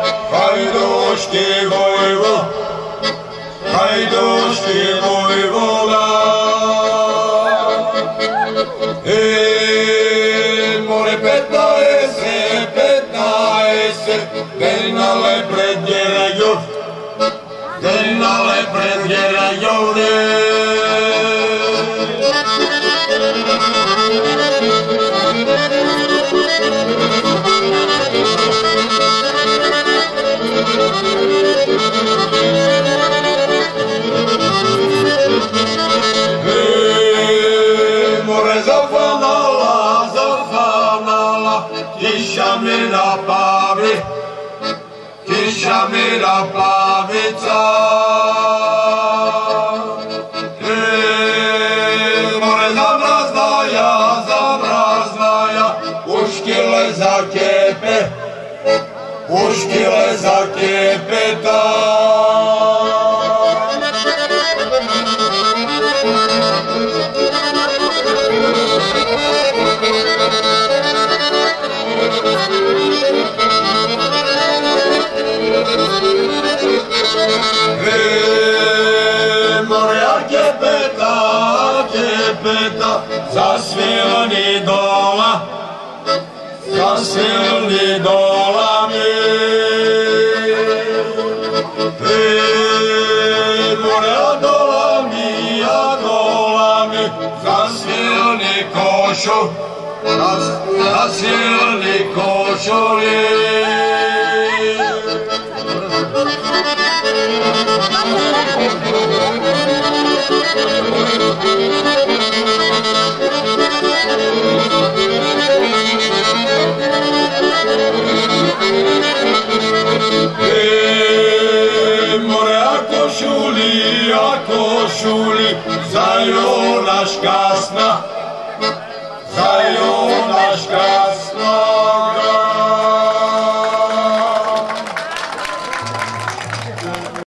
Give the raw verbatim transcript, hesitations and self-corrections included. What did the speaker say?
hajduški vojvo, hajduški vojvoda. E, more petnaese, petnaese, denale predjeraju, denale predjeraju, ne. More zafanala, zafanala, kiša mi napavi, kiša mi napavica. More zamraznaja, zamraznaja, uškile za kepe, uškile za kepeta. Moja kepeta, kepeta, zasvilni dola, zasvilni dola mi. Moja dola mi, ja dola mi, zasvilni košo, zasvilni košoli. More ako šuli, ako šuli, zajonaš kasna, zajonaš kasna.